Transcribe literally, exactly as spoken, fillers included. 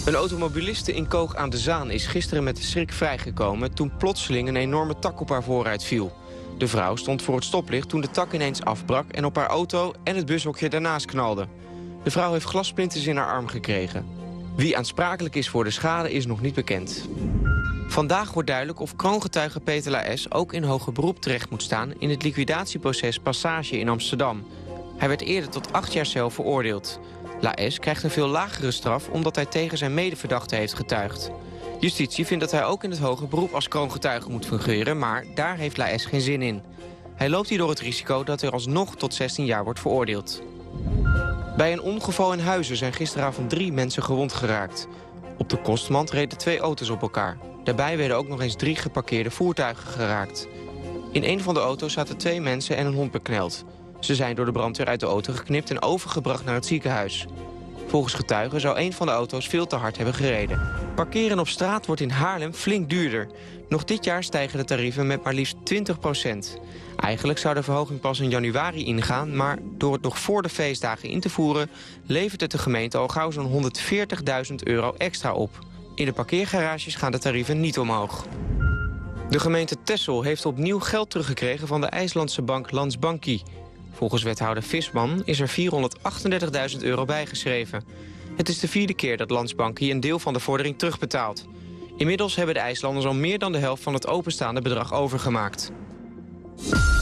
Een automobiliste in Koog aan de Zaan is gisteren met de schrik vrijgekomen toen plotseling een enorme tak op haar voorruit viel. De vrouw stond voor het stoplicht toen de tak ineens afbrak en op haar auto en het bushokje daarnaast knalde. De vrouw heeft glassplinters in haar arm gekregen. Wie aansprakelijk is voor de schade is nog niet bekend. Vandaag wordt duidelijk of kroongetuige Peter Laes ook in hoger beroep terecht moet staan in het liquidatieproces Passage in Amsterdam. Hij werd eerder tot acht jaar cel veroordeeld. Laes krijgt een veel lagere straf omdat hij tegen zijn medeverdachte heeft getuigd. Justitie vindt dat hij ook in het hoger beroep als kroongetuige moet fungeren, maar daar heeft Laes geen zin in. Hij loopt hierdoor het risico dat hij alsnog tot zestien jaar wordt veroordeeld. Bij een ongeval in Huizen zijn gisteravond drie mensen gewond geraakt. Op de Kostmand reden twee auto's op elkaar. Daarbij werden ook nog eens drie geparkeerde voertuigen geraakt. In een van de auto's zaten twee mensen en een hond bekneld. Ze zijn door de brandweer uit de auto geknipt en overgebracht naar het ziekenhuis. Volgens getuigen zou een van de auto's veel te hard hebben gereden. Parkeren op straat wordt in Haarlem flink duurder. Nog dit jaar stijgen de tarieven met maar liefst twintig procent. Eigenlijk zou de verhoging pas in januari ingaan, maar door het nog voor de feestdagen in te voeren levert het de gemeente al gauw zo'n honderdveertigduizend euro extra op. In de parkeergarages gaan de tarieven niet omhoog. De gemeente Texel heeft opnieuw geld teruggekregen van de IJslandse bank Landsbanki. Volgens wethouder Visman is er vierhonderdachtendertigduizend euro bijgeschreven. Het is de vierde keer dat Landsbanki een deel van de vordering terugbetaalt. Inmiddels hebben de IJslanders al meer dan de helft van het openstaande bedrag overgemaakt.